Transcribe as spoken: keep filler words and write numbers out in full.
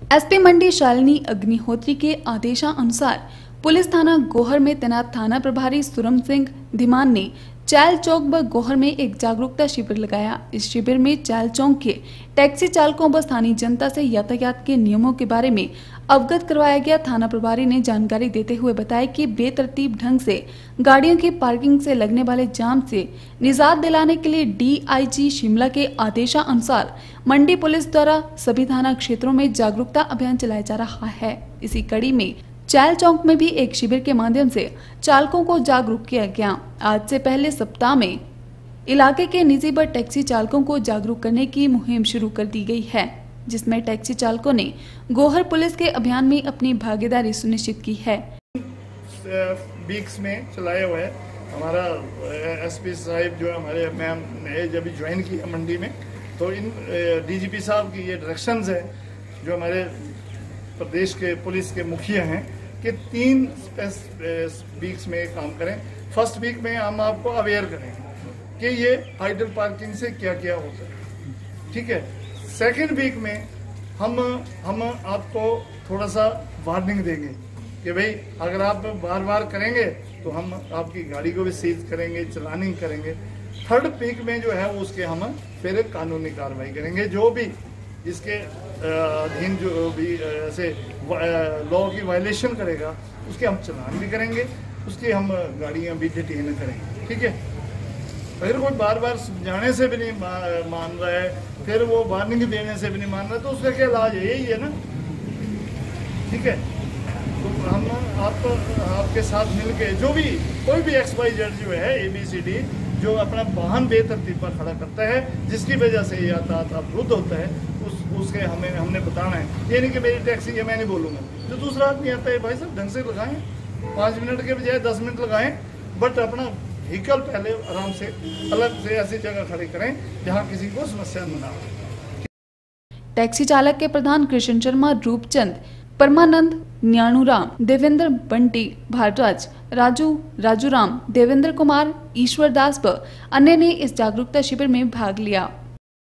SP मंडी शालिनी अग्निहोत्री के आदेशानुसार police थाना गोहर में तैनात थाना प्रभारी सुरम सिंह धीमान ने चैल चौक व गोहर में एक जागरूकता शिविर लगाया। इस शिविर में चैल चौक के टैक्सी चालकों व स्थानीय जनता से यातायात के नियमों के बारे में अवगत करवाया गया। थाना प्रभारी ने जानकारी देते हुए बताया कि बेतरतीब ढंग से गाड़ियों की पार्किंग से लगने वाले जाम से निजात दिलाने के लिए डीआईजी शिमला के आदेशानुसार मंडी पुलिस द्वारा सभी थाना क्षेत्रों में जागरूकता अभियान चलाया जा रहा है। इसी कड़ी में चैल चौक में भी एक शिविर के माध्यम से चालकों को जागरूक किया गया। आज से पहले सप्ताह में इलाके के निजी बस टैक्सी चालकों को जागरूक करने की मुहिम शुरू कर दी गई है, जिसमें टैक्सी चालकों ने गोहर पुलिस के अभियान में अपनी भागीदारी सुनिश्चित की है। वीक्स में चलाया हुआ है हमारा एसपी साहब जो हमारे मैम ने जब ज्वाइन किया मंडी में, तो इन डीजीपी साहब की ये डायरेक्शंस है जो हमारे प्रदेश के पुलिस के मुखिया हैं कि तीन वीक्स में काम करें। फर्स्ट वीक में हम आपको अवेयर करें कि ये आइडल पार्किंग से क्या क्या होता है, ठीक है। सेकेंड वीक में हम हम आपको थोड़ा सा वार्निंग देंगे कि भाई अगर आप बार बार करेंगे तो हम आपकी गाड़ी को भी सीज करेंगे, चलानिंग करेंगे। थर्ड वीक में जो है उसके हम फिर कानूनी कार्रवाई करेंगे। जो भी इसके अधीन जो भी ऐसे लॉ की वायलेशन करेगा उसके हम चलान भी करेंगे, उसकी हम गाड़ियां भी डिटेन करेंगे, ठीक है। अगर कोई बार बार समझाने से भी नहीं मान रहा है, फिर वो वार्निंग देने से भी नहीं मान रहा, तो उसका क्या इलाज है? यही है ना, ठीक है। तो हम आप आपके साथ मिलके जो भी कोई भी एक्स वाई जेड जो है ए बी सी डी जो अपना वाहन बेतरतीब पर खड़ा करता है, जिसकी वजह से यातायात अवरुद्ध होता है, उस उसके हमें हमने बताना है। ये नहीं कि मेरी टैक्सी है मैं नहीं बोलूँगा, जो दूसरा आदमी आता है भाई साहब ढंग से लगाएं, पाँच मिनट के बजाय दस मिनट लगाएं, बट अपना व्हीकल पहले आराम से अलग से ऐसी जगह खड़ी करें जहाँ किसी को समस्या न हो। टैक्सी चालक के प्रधान कृष्ण शर्मा, रूपचंद, परमानंद, न्याणुराम, देवेंद्र, बंटी, भारद्वाज, राजू, राजूराम, देवेंद्र कुमार, ईश्वर दास व अन्य ने इस जागरूकता शिविर में भाग लिया।